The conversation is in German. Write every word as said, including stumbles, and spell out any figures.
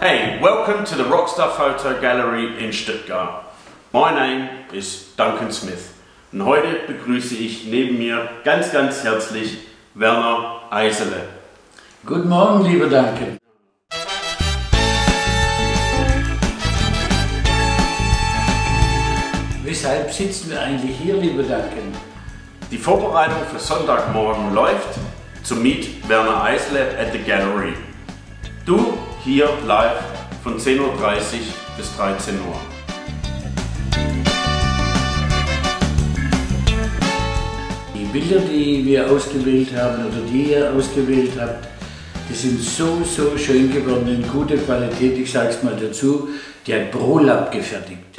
Hey, welcome to the Rockstar Photo Gallery in Stuttgart. My name is Duncan Smith und heute begrüße ich neben mir ganz, ganz herzlich Werner Eisele. Guten Morgen, lieber Duncan. Weshalb sitzen wir eigentlich hier, lieber Duncan? Die Vorbereitung für Sonntagmorgen läuft zu Meet Werner Eisele at the Gallery. Du hier live von zehn Uhr dreißig bis dreizehn Uhr. Die Bilder, die wir ausgewählt haben oder die ihr ausgewählt habt, die sind so, so schön geworden, in guter Qualität. Ich sage es mal dazu, die hat ProLab gefertigt.